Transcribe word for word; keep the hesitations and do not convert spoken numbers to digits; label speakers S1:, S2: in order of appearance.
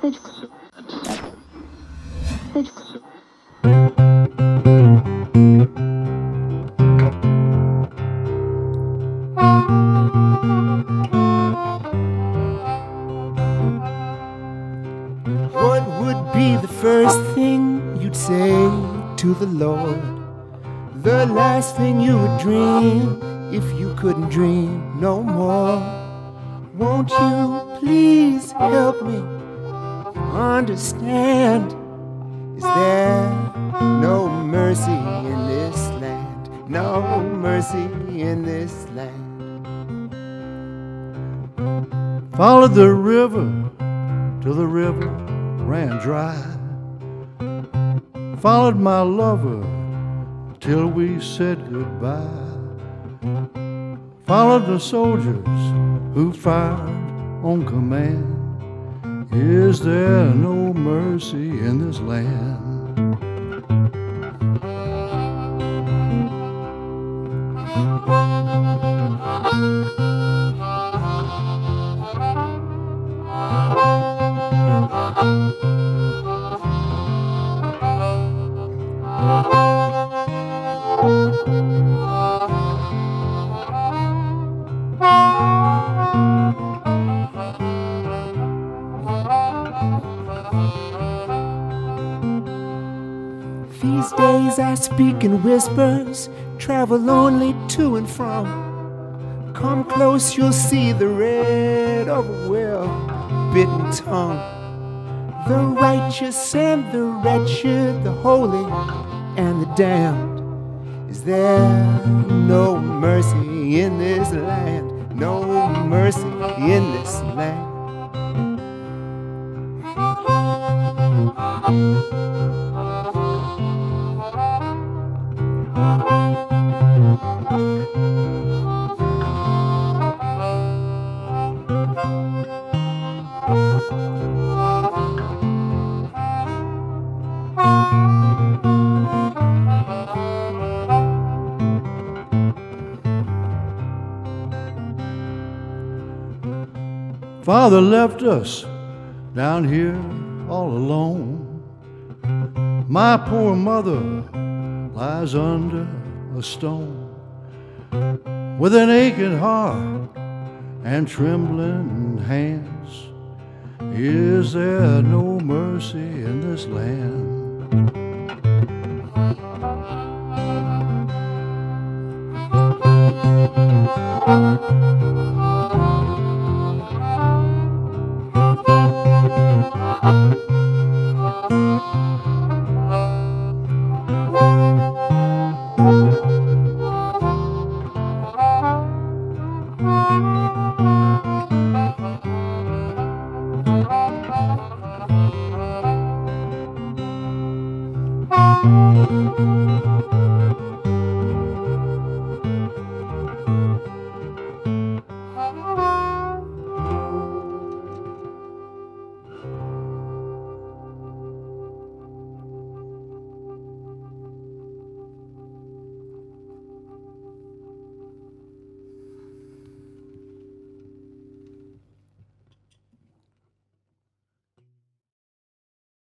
S1: What would be the first thing you'd say to the Lord? The last thing you would dream if you couldn't dream no more? Won't you please help me understand? Is there no mercy in this land? No mercy in this land.
S2: Followed the river till the river ran dry. Followed my lover till we said goodbye. Followed the soldiers who fired on command. Is there no mercy in this land?
S1: These days I speak in whispers, travel only to and from. Come close, you'll see the red of a well-bitten tongue. The righteous and the wretched, the holy and the damned. Is there no mercy in this land? No mercy in this land.
S2: Father left us down here all alone. My poor mother lies under a stone with an aching heart and trembling hands. Is there no mercy in this land?
S1: Thank you.